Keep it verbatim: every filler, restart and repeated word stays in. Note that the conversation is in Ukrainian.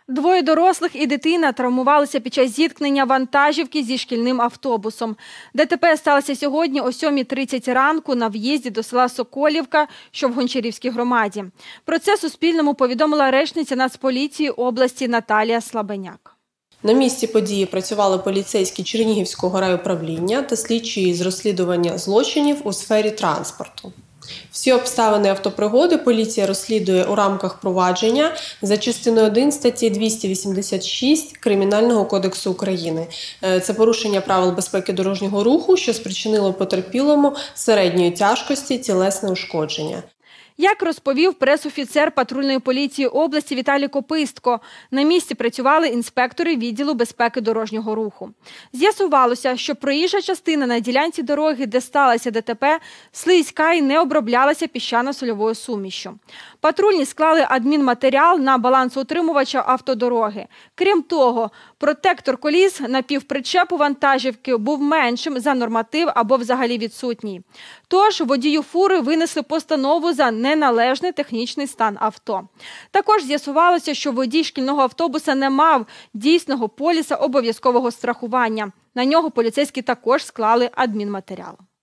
Двоє дорослих і дитина травмувалися під час зіткнення вантажівки зі шкільним автобусом. ДТП сталося сьогодні о сьомій тридцять ранку на в'їзді до села Соколівка, що в Гончарівській громаді. Про це Суспільному повідомила речниця Нацполіції області Наталія Слабеняк. На місці події працювали поліцейські Чернігівського райуправління та слідчі з розслідування злочинів у сфері транспорту. Всі обставини автопригоди поліція розслідує у рамках провадження за частиною один статті двісті вісімдесят шість Кримінального кодексу України. Це порушення правил безпеки дорожнього руху, що спричинило потерпілому середньої тяжкості тілесне ушкодження. Як розповів прес-офіцер патрульної поліції області Віталій Копистко, на місці працювали інспектори відділу безпеки дорожнього руху. З'ясувалося, що проїжджа частина на ділянці дороги, де сталося ДТП, слизька і не оброблялася піщано-сольовою сумішшю. Патрульні склали адмінматеріал на балансоутримувача автодороги. Крім того, протектор коліс напівпричепу вантажівки був меншим за норматив або взагалі відсутній. Тож водію фури винесли постанову за неналежний технічний стан авто. Також з'ясувалося, що водій шкільного автобуса не мав дійсного поліса обов'язкового страхування. На нього поліцейські також склали адмінматеріал.